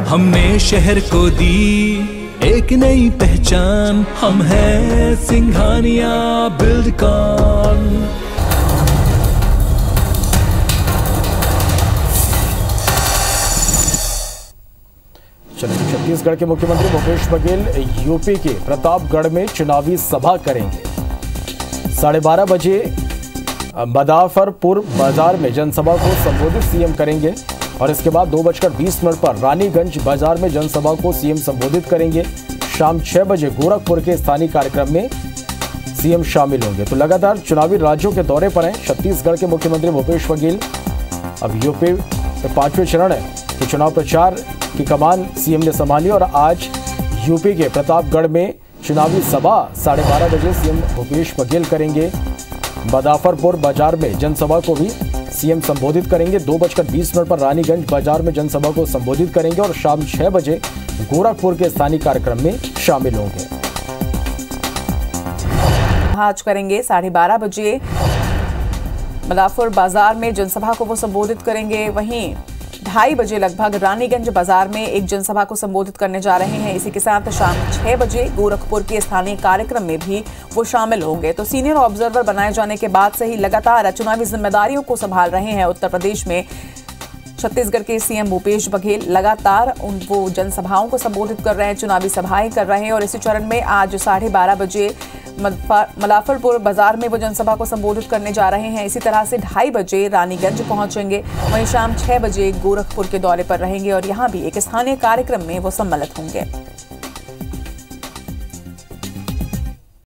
हमने शहर को दी एक नई पहचान, हम हैं सिंघानिया बिल्डकॉन। चलिए, छत्तीसगढ़ के मुख्यमंत्री भूपेश बघेल यूपी के प्रतापगढ़ में चुनावी सभा करेंगे। 12:30 बजे मदाफरपुर बाजार में जनसभा को संबोधित सीएम करेंगे और इसके बाद 2:20 पर रानीगंज बाजार में जनसभा को सीएम संबोधित करेंगे। शाम 6 बजे गोरखपुर के स्थानीय कार्यक्रम में सीएम शामिल होंगे। तो लगातार चुनावी राज्यों के दौरे पर हैं छत्तीसगढ़ के मुख्यमंत्री भूपेश बघेल। अब यूपी में 5वें चरण है कि चुनाव प्रचार की कमान सीएम ने संभाली और आज यूपी के प्रतापगढ़ में चुनावी सभा 12:30 बजे सीएम भूपेश बघेल करेंगे। मदाफरपुर बाजार में जनसभा को भी सीएम संबोधित करेंगे। 2:20 पर रानीगंज बाजार में जनसभा को संबोधित करेंगे और शाम 6 बजे गोरखपुर के स्थानीय कार्यक्रम में शामिल होंगे। आज करेंगे 12:30 बजे मदाफरपुर बाजार में जनसभा को वो संबोधित करेंगे। वहीं 2:30 बजे लगभग रानीगंज बाजार में एक जनसभा को संबोधित करने जा रहे हैं। इसी के साथ शाम 6 बजे गोरखपुर के स्थानीय कार्यक्रम में भी वो शामिल होंगे। तो सीनियर ऑब्जर्वर बनाए जाने के बाद से ही लगातार चुनावी जिम्मेदारियों को संभाल रहे हैं उत्तर प्रदेश में छत्तीसगढ़ के सीएम भूपेश बघेल। लगातार वो जनसभाओं को संबोधित कर रहे हैं, चुनावी सभाएं कर रहे हैं और इसी चरण में आज 12:30 बजे मदाफरपुर बाजार में वो जनसभा को संबोधित करने जा रहे हैं। इसी तरह से 2:30 बजे रानीगंज पहुंचेंगे। वहीं शाम 6 बजे गोरखपुर के दौरे पर रहेंगे और यहां भी एक स्थानीय कार्यक्रम में वो सम्मिलित होंगे।